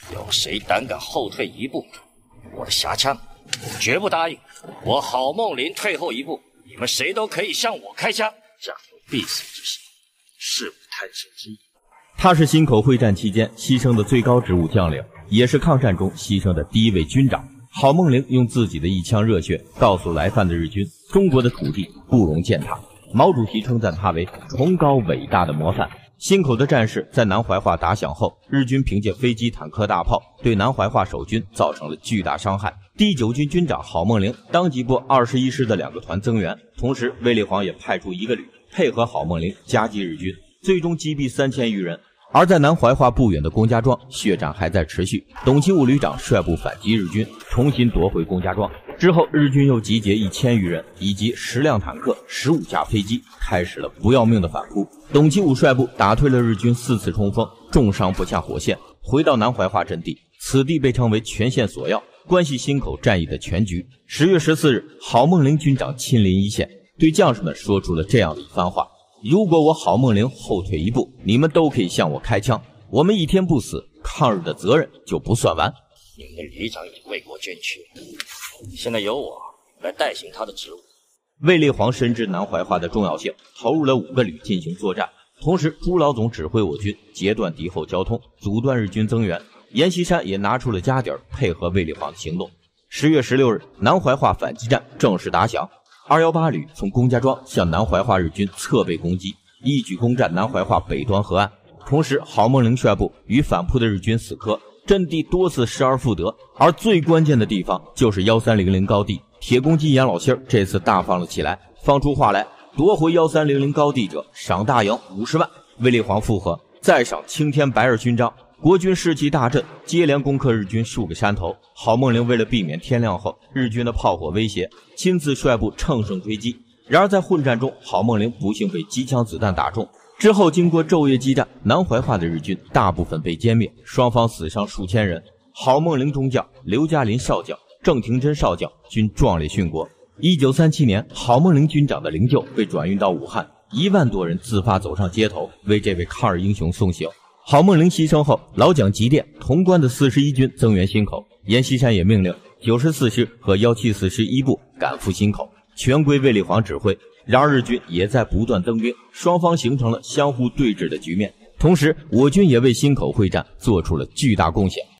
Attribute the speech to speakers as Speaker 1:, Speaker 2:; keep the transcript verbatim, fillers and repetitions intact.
Speaker 1: 有谁胆敢后退一步，我的狭枪绝不答应。我郝梦麟退后一步，你们谁都可以向我开枪，这样有必死之心，事不贪生之意。
Speaker 2: 他是忻口会战期间牺牲的最高职务将领，也是抗战中牺牲的第一位军长。郝梦麟用自己的一腔热血告诉来犯的日军，中国的土地不容践踏。毛主席称赞他为崇高伟大的模范。忻口的战事在南怀化打响后，日军凭借飞机、坦克、大炮对南怀化守军造成了巨大伤害。第九军军长郝梦麟当即拨二十一师的两个团增援，同时卫立煌也派出一个旅配合郝梦麟夹击日军，最终击毙三千余人。而在南怀化不远的龚家庄，血战还在持续。董其武旅长率部反击日军，重新夺回龚家庄。之后，日军又集结一千余人以及十辆坦克、十五架飞机，开始了不要命的反扑。董其武率部打退了日军四次冲锋，重伤不下火线，回到南怀化阵地。此地被称为全线索要，关系忻口战役的全局。十月十四日，郝梦麟军长亲临一线，对将士们说出了这样的一番话：如果我郝梦麟后退一步，你们都可以向我开枪。我们一天不死，抗日的责任就不算完。
Speaker 1: 你们的旅长已为国捐躯，现在由我来代行他的职务。
Speaker 2: 卫立煌深知南怀化的重要性，投入了五个旅进行作战。同时，朱老总指挥我军截断敌后交通，阻断日军增援。阎锡山也拿出了家底儿，配合卫立煌的行动。十月十六日，南怀化反击战正式打响。二一八旅从龚家庄向南怀化日军侧背攻击，一举攻占南怀化北端河岸。同时，郝梦麟率部与反扑的日军死磕，阵地多次失而复得。而最关键的地方就是一三零零高地，铁公鸡杨老七这次大方了起来，放出话来：夺回一三零零高地者，赏大营五十万。卫立煌附和，再赏青天白日勋章。国军士气大振，接连攻克日军数个山头。郝梦麟为了避免天亮后日军的炮火威胁，亲自率部乘胜追击。然而在混战中，郝梦麟不幸被机枪子弹打中。之后经过昼夜激战，南怀化的日军大部分被歼灭，双方死伤数千人。郝梦麟中将、刘嘉林少将、郑廷珍少将均壮烈殉国。一九三七年，郝梦麟军长的灵柩被转运到武汉，一万多人自发走上街头，为这位抗日英雄送行。郝梦麟牺牲后，老蒋急电潼关的四十一军增援忻口，阎锡山也命令九十四师和一七四师一部赶赴忻口，全归卫立煌指挥。然而日军也在不断增兵，双方形成了相互对峙的局面。同时，我军也为忻口会战做出了巨大贡献。